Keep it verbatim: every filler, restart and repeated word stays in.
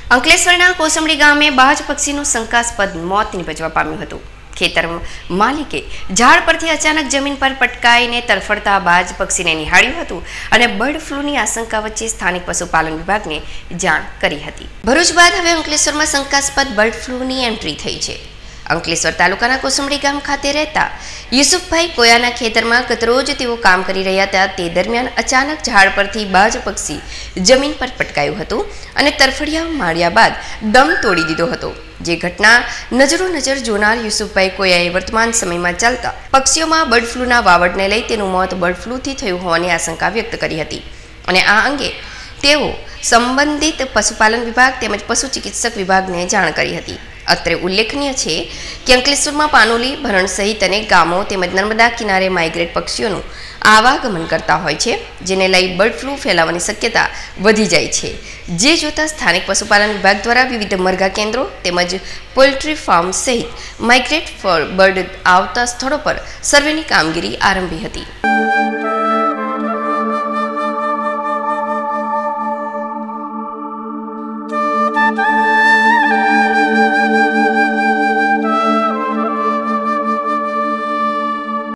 અંકલેશ્વરના કોસંબડી ગામે બાજ પક્ષીનું શંકાસ્પદ મોત નિપજવા પામ્યું હતું। ખેતર માલિકે ઝાડ પરથી અચાનક જમીન પર પટકાઈને તરફડતા બાજ પક્ષીને નિહાળ્યું હતું અને બર્ડ ફ્લૂની આશંકા વચ્ચે સ્થાનિક પશુપાલન વિભાગને જાણ કરી હતી। ભરૂચ બાદ હવે અંકલેશ્વરમાં શંકાસ્પદ બર્ડ ફ્લૂની એન્ટ્રી થઈ છે। અંકલેશ્વર તાલુકાના કોસંબડી ગામ ખાતે રહેતા યુસુફભાઈ કોયાના ખેતરમાં ગતરોજ તેઓ કામ કરી રહ્યા હતા। તે દરમિયાન અચાનક ઝાડ પરથી બાજ પક્ષી જમીન પર પટકાયું હતું અને તરફડિયા માર્યા બાદ દમ તોડી દીધો હતો। જે ઘટના નજરો નજર જોનાર યુસુફભાઈ કોયાએ વર્તમાન સમયમાં ચાલતા પક્ષીઓમાં બર્ડ ફ્લૂના વાવડને લઈ તેનું મોત બર્ડ ફ્લૂથી થયું હોવાની આશંકા વ્યક્ત કરી હતી અને આ અંગે તેઓ સંબંધિત પશુપાલન વિભાગ તેમજ પશુ ચિકિત્સક વિભાગને જાણ કરી હતી। અત્રે ઉલ્લેખનીય છે કે અંકલેશ્વરમાં પાનોલી, ભરણ સહિત અનેક ગામો તેમજ નર્મદા કિનારે માઇગ્રેટ પક્ષીઓનું આવાગમન કરતા હોય છે, જેને લઈ બર્ડ ફ્લૂ ફેલાવાની શક્યતા વધી જાય છે। જે જોતા સ્થાનિક પશુપાલન વિભાગ દ્વારા વિવિધ મરઘા કેન્દ્રો તેમજ પોલ્ટ્રી ફાર્મ સહિત માઇગ્રેટ બર્ડ આવતા સ્થળો પર સર્વેની કામગીરી આરંભી હતી।